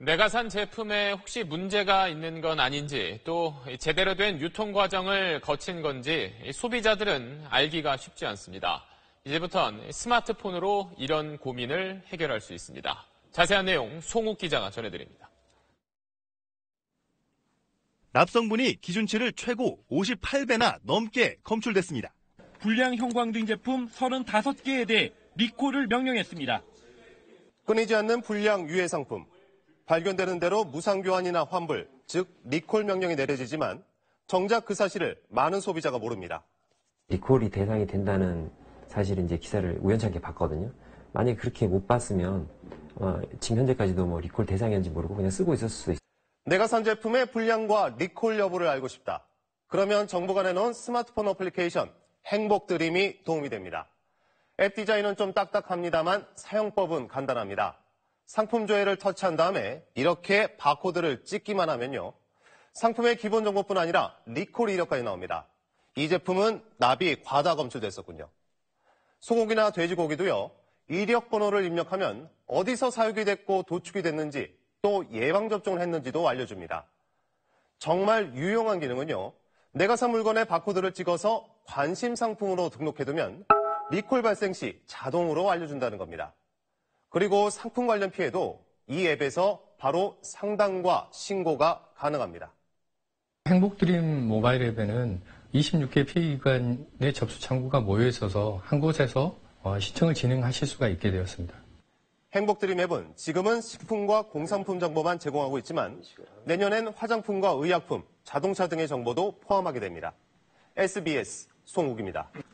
내가 산 제품에 혹시 문제가 있는 건 아닌지 또 제대로 된 유통 과정을 거친 건지 소비자들은 알기가 쉽지 않습니다. 이제부턴 스마트폰으로 이런 고민을 해결할 수 있습니다. 자세한 내용 송욱 기자가 전해드립니다. 납성분이 기준치를 최고 58배나 넘게 검출됐습니다. 불량 형광등 제품 35개에 대해 리콜을 명령했습니다. 끊이지 않는 불량 유해 상품. 발견되는 대로 무상교환이나 환불, 즉 리콜 명령이 내려지지만 정작 그 사실을 많은 소비자가 모릅니다. 리콜이 대상이 된다는 사실을 이제 기사를 우연찮게 봤거든요. 만약에 그렇게 못 봤으면 지금 현재까지도 리콜 대상이었는지 모르고 그냥 쓰고 있었을 수도 있어요. 내가 산 제품의 불량과 리콜 여부를 알고 싶다. 그러면 정부가 내놓은 스마트폰 어플리케이션 행복드림이 도움이 됩니다. 앱 디자인은 좀 딱딱합니다만 사용법은 간단합니다. 상품 조회를 터치한 다음에 이렇게 바코드를 찍기만 하면요. 상품의 기본 정보뿐 아니라 리콜 이력까지 나옵니다. 이 제품은 납이 과다 검출됐었군요. 소고기나 돼지고기도요. 이력 번호를 입력하면 어디서 사육이 됐고 도축이 됐는지 또 예방접종을 했는지도 알려줍니다. 정말 유용한 기능은요. 내가 산 물건의 바코드를 찍어서 관심 상품으로 등록해두면 리콜 발생 시 자동으로 알려준다는 겁니다. 그리고 상품 관련 피해도 이 앱에서 바로 상담과 신고가 가능합니다. 행복드림 모바일 앱에는 26개 피해기관의 접수 창구가 모여 있어서 한 곳에서 신청을 진행하실 수가 있게 되었습니다. 행복드림 앱은 지금은 식품과 공산품 정보만 제공하고 있지만 내년엔 화장품과 의약품, 자동차 등의 정보도 포함하게 됩니다. SBS 송욱입니다.